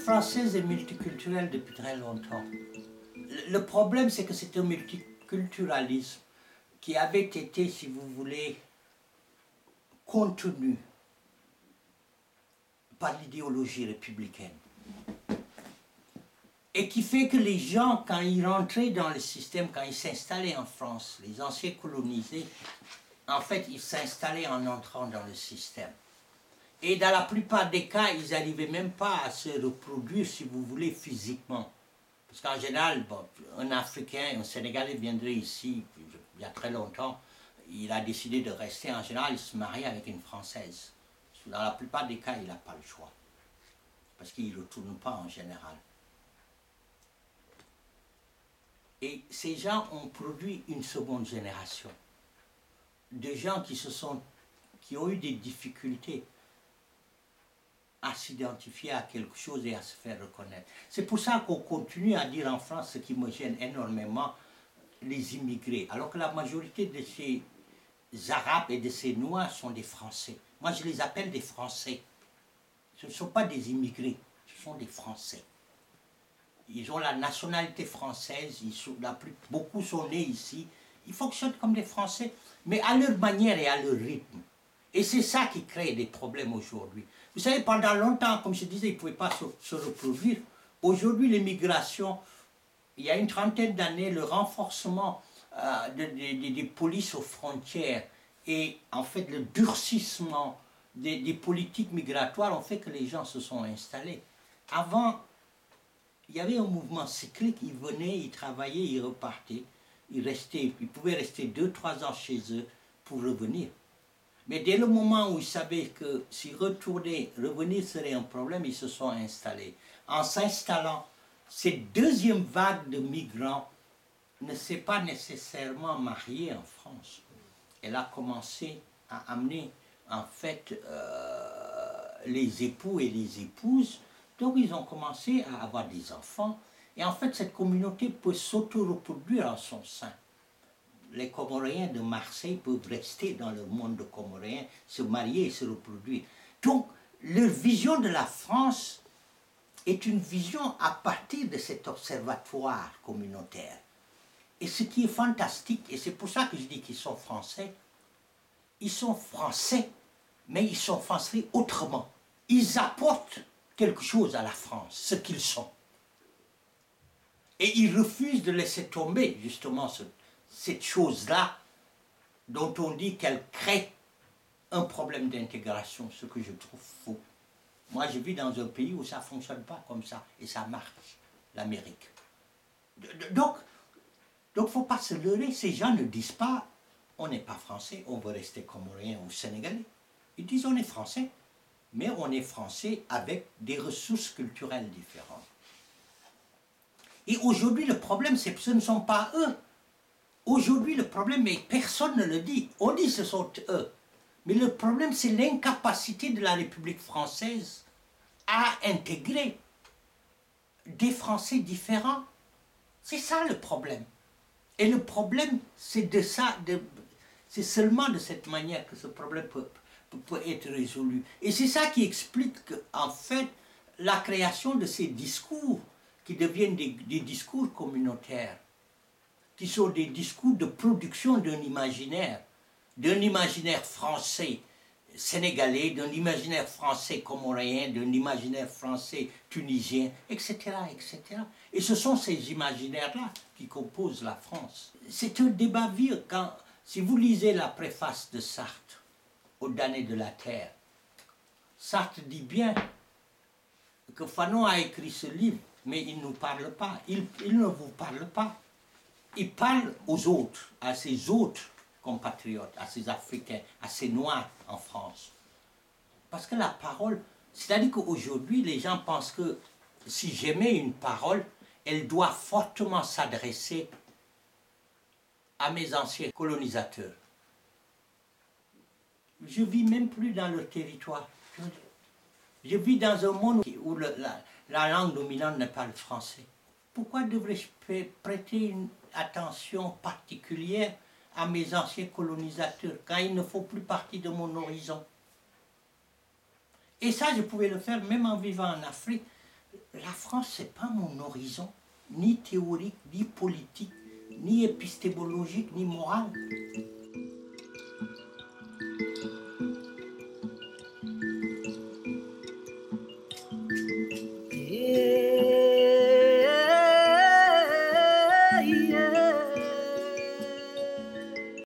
française est multiculturelle depuis très longtemps. Le problème, c'est que c'est un multiculturalisme qui avait été, si vous voulez, contenu par l'idéologie républicaine. Et qui fait que les gens, quand ils rentraient dans le système, quand ils s'installaient en France, les anciens colonisés, en fait, ils s'installaient en entrant dans le système. Et dans la plupart des cas, ils n'arrivaient même pas à se reproduire, si vous voulez, physiquement. Parce qu'en général, bon, un Africain, un Sénégalais viendrait ici, il y a très longtemps, il a décidé de rester, en général, il se marie avec une Française. Dans la plupart des cas, il n'a pas le choix. Parce qu'il ne retourne pas en général. Et ces gens ont produit une seconde génération. De gens qui ont eu des difficultés à s'identifier à quelque chose et à se faire reconnaître. C'est pour ça qu'on continue à dire en France, ce qui me gêne énormément, les immigrés. Alors que la majorité de ces Arabes et de ces Noirs sont des Français. Moi, je les appelle des Français. Ce ne sont pas des immigrés, ce sont des Français. Ils ont la nationalité française, beaucoup sont nés ici, ils fonctionnent comme des Français, mais à leur manière et à leur rythme. Et c'est ça qui crée des problèmes aujourd'hui. Vous savez, pendant longtemps, comme je disais, ils ne pouvaient pas se reproduire. Aujourd'hui, l'immigration, il y a une trentaine d'années, le renforcement des polices aux frontières et en fait le durcissement des politiques migratoires ont fait que les gens se sont installés. Avant, il y avait un mouvement cyclique, ils venaient, ils travaillaient, ils repartaient, ils pouvaient rester 2-3 ans chez eux pour revenir. Mais dès le moment où ils savaient que s'ils retournaient, revenir serait un problème, ils se sont installés. En s'installant, cette deuxième vague de migrants ne s'est pas nécessairement mariée en France. Elle a commencé à amener en fait les époux et les épouses. Donc ils ont commencé à avoir des enfants. Et en fait, cette communauté peut s'auto-reproduire en son sein. Les Comoréens de Marseille peuvent rester dans le monde comoréen, se marier et se reproduire. Donc, leur vision de la France est une vision à partir de cet observatoire communautaire. Et ce qui est fantastique, et c'est pour ça que je dis qu'ils sont français, mais ils sont français autrement. Ils apportent quelque chose à la France, ce qu'ils sont. Et ils refusent de laisser tomber justement cette chose-là dont on dit qu'elle crée un problème d'intégration, ce que je trouve faux. Moi, je vis dans un pays où ça ne fonctionne pas comme ça, et ça marche, l'Amérique. Donc, il ne faut pas se leurrer, ces gens ne disent pas « on n'est pas français, on veut rester comorien ou sénégalais ». Ils disent « on est français ». Mais on est français avec des ressources culturelles différentes. Et aujourd'hui, le problème, c'est que ce ne sont pas eux. Aujourd'hui, le problème, mais personne ne le dit. On dit que ce sont eux. Mais le problème, c'est l'incapacité de la République française à intégrer des Français différents. C'est ça le problème. Et le problème, c'est c'est seulement de cette manière que ce problème peut être résolu. Et c'est ça qui explique en fait la création de ces discours qui deviennent des discours communautaires, qui sont des discours de production d'un imaginaire français sénégalais, d'un imaginaire français comoréen, d'un imaginaire français tunisien, etc., etc. Et ce sont ces imaginaires-là qui composent la France. C'est un débat vieux. Si vous lisez la préface de Sartre, Aux damnés de la terre, Sartre dit bien que Fanon a écrit ce livre, mais il ne nous parle pas, il ne vous parle pas. Il parle aux autres, à ses autres compatriotes, à ses Africains, à ses Noirs en France. Parce que la parole, c'est-à-dire qu'aujourd'hui, les gens pensent que si j'émets une parole, elle doit fortement s'adresser à mes anciens colonisateurs. Je vis même plus dans leur territoire. Je vis dans un monde où la langue dominante n'est pas le français. Pourquoi devrais-je prêter une attention particulière à mes anciens colonisateurs quand ils ne font plus partie de mon horizon? Et ça, je pouvais le faire même en vivant en Afrique. la France, ce n'est pas mon horizon, ni théorique, ni politique, ni épistémologique, ni moral.